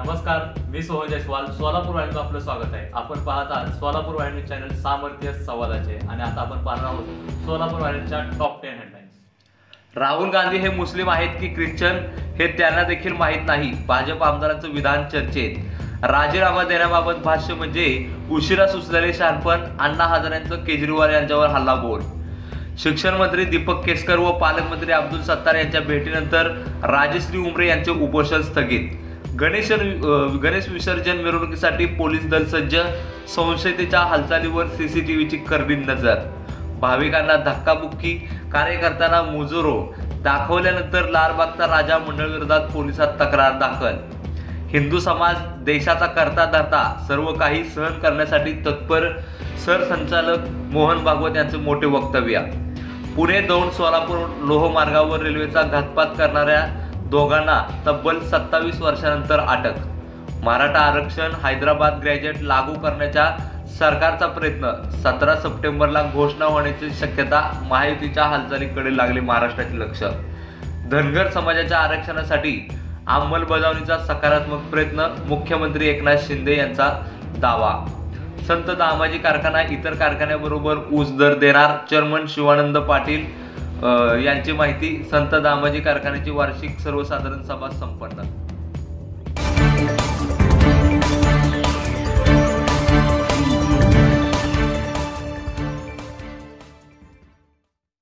नमस्कार, मी सोहन जयस्वाल. सोलापूर वाहिनीचं आपलं स्वागत आहे. आपण पाहत आहात सोलापूर वाहिनी चॅनल सामर्थ्य संवादाचे आणि आता आपण पाहणार आहोत सोलापूर वाहिनीच्या टॉप 10 हेडलाईन्स. राहुल गांधी हे मुस्लिम आहेत की ख्रिश्चन हे त्यांना देखील माहीत नाही. भाजप आमदारांचं विधान चर्चेत. राजीनामा देण्याबाबत भाष्य म्हणजे उशिरा सुचलेले शहाणपण. अण्णा हजारेंचं केजरीवाल यांच्यावर हल्लाबोल. शिक्षण मंत्री दीपक केसकर व पालकमंत्री अब्दुल सत्तार यांच्या भेटीनंतर राजश्री उमरे यांचे उपोषण स्थगित. गणेश विसर्जन मिरवणुकीसाठी पोलीस दल सज्ज. संशयितेच्या हालचालीवर सीसीटीव्हीची करडी नजर. भाविकांना धक्काबुक्की. कार्यकर्त्यांना मुजोरो दाखवल्यानंतर लालबागचा राजा मंडळविरोधात पोलिसात तक्रार दाखल. हिंदू समाज देशाचा करता धरता सर्व काही सहन करण्यासाठी तत्पर. सरसंचालक मोहन भागवत यांचे मोठे वक्तव्य. पुणे दौंड सोलापूर लोहमार्गावर रेल्वेचा घातपात करणाऱ्या दोघांना तब्बल 27 वर्षानंतर अटक. मराठा आरक्षण हैदराबाद ग्रॅज्युएट लागू करण्याच्या सरकारचा प्रयत्न. 17 सप्टेंबरला घोषणा होण्याची शक्यता. महायुतीच्या हालचालीकडे लागले महाराष्ट्राचे लक्ष. धनगर समाजाच्या आरक्षणासाठी अंमलबजावणीचा सकारात्मक प्रयत्न. मुख्यमंत्री एकनाथ शिंदे यांचा दावा. संत दामाजी कारखाना इतर कारखान्याबरोबर ऊस दर देणार. चेअरमन शिवानंद पाटील यांची माहिती. संत दामाजी कारखान्याची वार्षिक सर्वसाधारण सभा संपन्न.